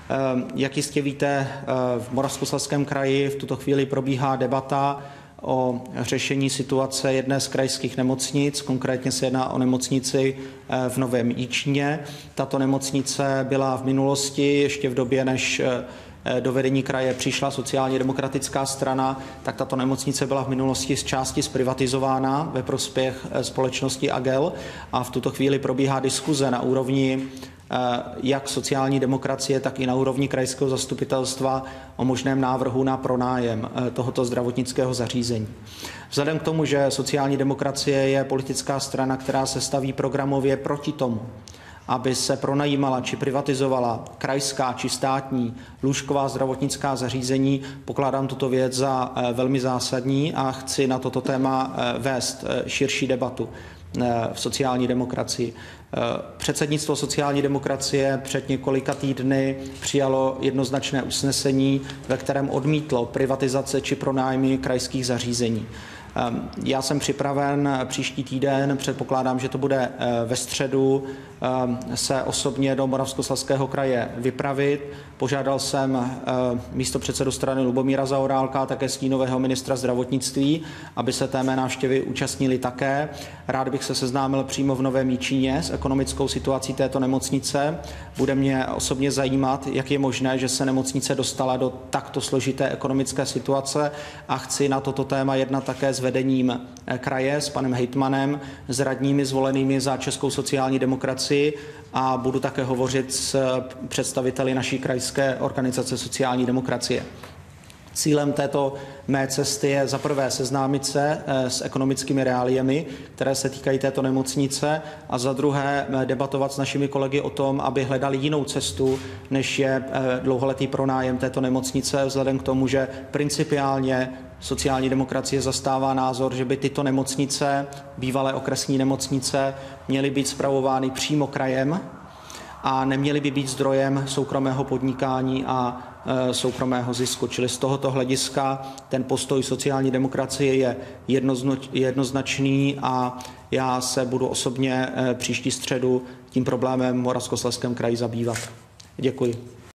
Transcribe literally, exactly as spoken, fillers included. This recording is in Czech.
Jak jistě víte, v Moravskoslezském kraji v tuto chvíli probíhá debata o řešení situace jedné z krajských nemocnic, konkrétně se jedná o nemocnici v Novém Jičíně. Tato nemocnice byla v minulosti, ještě v době, než do vedení kraje přišla sociálně demokratická strana, tak tato nemocnice byla v minulosti z části zprivatizována ve prospěch společnosti Agel a v tuto chvíli probíhá diskuze na úrovni jak sociální demokracie, tak i na úrovni krajského zastupitelstva o možném návrhu na pronájem tohoto zdravotnického zařízení. Vzhledem k tomu, že sociální demokracie je politická strana, která se staví programově proti tomu, aby se pronajímala či privatizovala krajská či státní lůžková zdravotnická zařízení, pokládám tuto věc za velmi zásadní a chci na toto téma vést širší debatu v sociální demokracii. Předsednictvo sociální demokracie před několika týdny přijalo jednoznačné usnesení, ve kterém odmítlo privatizace či pronájmy krajských zařízení. Já jsem připraven příští týden, předpokládám, že to bude ve středu, se osobně do Moravskoslezského kraje vypravit. Požádal jsem místopředsedu strany Lubomíra Zaorálka a také stínového ministra zdravotnictví, aby se té mé návštěvy účastnili také. Rád bych se seznámil přímo v Novém Jičíně s ekonomickou situací této nemocnice. Bude mě osobně zajímat, jak je možné, že se nemocnice dostala do takto složité ekonomické situace a chci na toto téma jednat také s vedením kraje, s panem hejtmanem, s radními zvolenými za Českou sociální demokracii a budu také hovořit s představiteli naší krajské organizace sociální demokracie. Cílem této mé cesty je za prvé seznámit se s ekonomickými reáliemi, které se týkají této nemocnice, a za druhé debatovat s našimi kolegy o tom, aby hledali jinou cestu, než je dlouholetý pronájem této nemocnice, vzhledem k tomu, že principiálně sociální demokracie zastává názor, že by tyto nemocnice, bývalé okresní nemocnice, měly být spravovány přímo krajem a neměly by být zdrojem soukromého podnikání a e, soukromého zisku. Čili z tohoto hlediska ten postoj sociální demokracie je jednoznačný a já se budu osobně e, příští středu tím problémem v Moravskoslezském kraji zabývat. Děkuji.